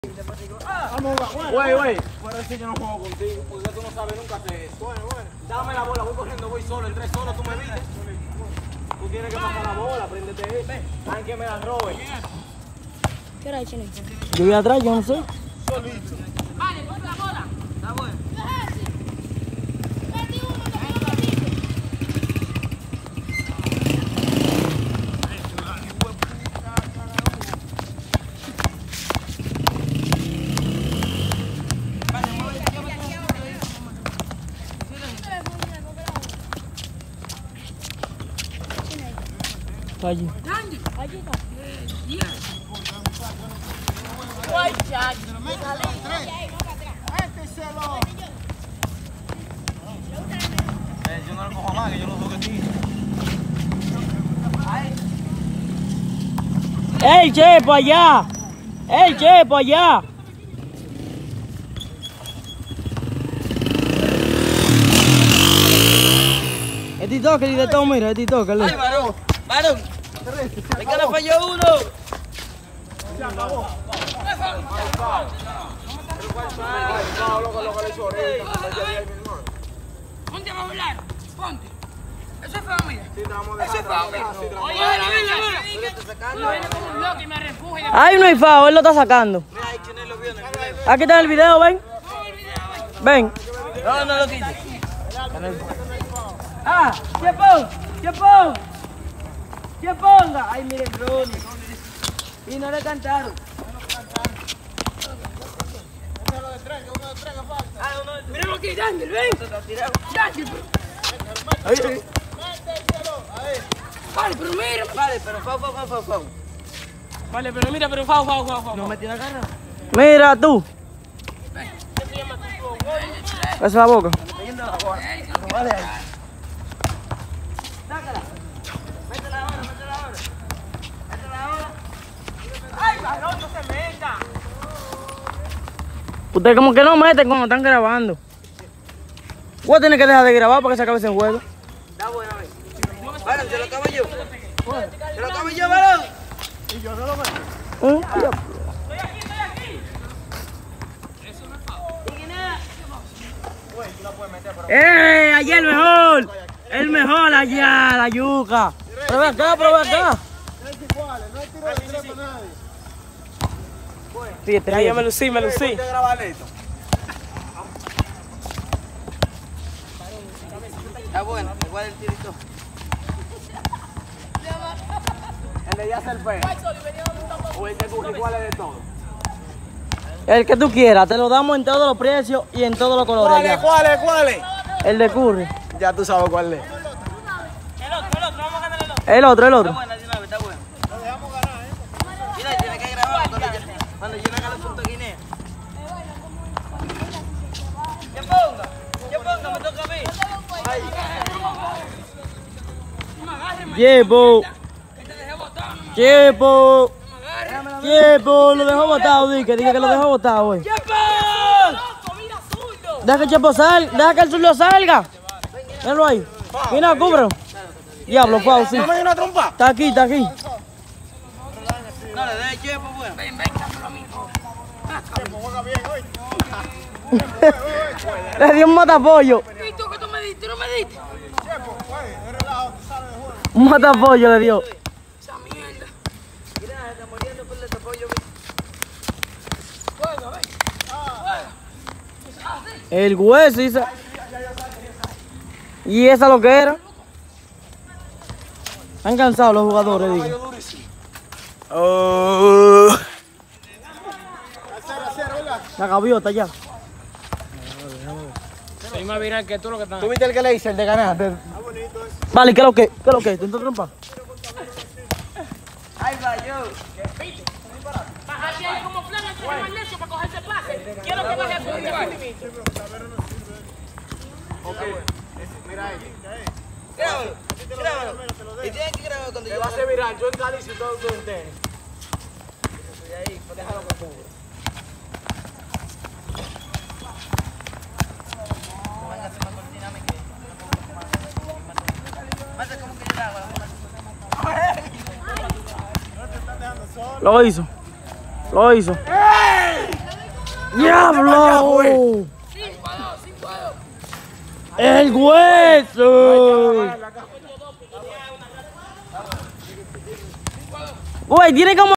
Güey, por eso yo no juego contigo, porque tú no sabes nunca hacer eso. Bueno. Dame la bola, voy corriendo, voy solo, entré solo, tú me viste. Tú tienes que pasar la bola, préndete ahí. Ay, que me la robe. ¿Qué hora es, Chino? Yo voy atrás, yo no sé. Solito. Vale, ponte la bola. Está bueno. Está allí. Allí está. Guay, chacho. Yo no lo cojo más, que yo lo toco a ti. ¡Ey, Chepo, allá! ¡Ey, Chepo, allá! Es TikTok, el de todo, mira, es TikTok. ¡Ay, varón! ¡Varón! ¡Es que le falló uno! Se acabó. Ponte a volar. Ponte. Eso es familia. Sí, estamos Eso es familia. Oye, mira. Viene como un loco y me refugia. Ay, no hay fao, él lo está sacando. Mira, ahí Chinel lo vio en el video. Aquí está el video, ven. Ven. No, no lo quites. Ah, ¿qué ponga? Ay, miren, Ronnie. Y no le cantaron. Míralo aquí, Daniel, ven. Daniel, Ay, vale, pero mira. Vale, pero fau. Vale, pero mira, pero fao. No me tiene ganas. mira tú. Pasa la boca. Vale, ahí. Ay, varón, no se meta. Ustedes como que no meten cuando están grabando. Voy a tener que dejar de grabar para que se acabe ese juego. Está bueno, ve. Varón, se lo acabo yo. Se lo acabo yo, varón. Y yo no lo meto. Ya. Estoy aquí. Eso no es fao. Allá el mejor! El mejor allá, la yuca. Prueba acá. Es igual, no hay tiro de tres para nadie. Fíjate, Ya me lucí. Ponte a grabar esto. Está bueno, igual el tirito. El de ya ser feo. O el de Curry, ¿cuál es de todo? El que tú quieras, te lo damos en todos los precios y en todos los colores. allá. ¿Cuál es? El de Curry. Ya tú sabes cuál es. El otro, vamos a ganar el otro. El otro. Está bueno, 19, está bueno. Lo dejamos ganar, Mira, tiene que grabar cuando yo no haga los puntos Guinea. ¿Qué ponga? Me toca a mí. Chepo, lo dejó botado, diga que lo dejó botado, güey. Deja que el Chepo salga, deja que el zurdo salga. Míralo ahí. Mira, cúbrelo. Diablo, Fau, sí. ¿No me dio una trompa? Está aquí. No, le dé el chepo, bueno. Ven, dámelo a mí. Juega bien hoy. Le dio un matapollo. ¿Y tú que tú me diste? ¿No me diste? Chepo, güey, es relajado, tú sales de juego. Un matapollo le dio. Esa mierda. Mira, se está muriendo por el tapollo. Juega, ven. El hueso, Isa. Y esa lo que era. Están cansados los jugadores, digo. La gaviota ya. Soy más viral que tú lo que estás. ¿Tú viste el que le hice, el de ganar? Vale, ¿qué es lo que? ¿Qué es lo que? ¿Te entró trompa? Ay, va yo. Bájate ahí como plan antes de más necio para cogerse pase. Quiero que vaya a tu Mira ahí. Grábalo. Y tienes que grabar cuando Te yo va a hacer viral, yo en Cádiz y todo tú en tenis. de ahí. Pues déjalo que cubra. Mata como que yo la hago. Lo hizo. ¡Diablo! 5-2. ¡El hueso! Güey, tiene como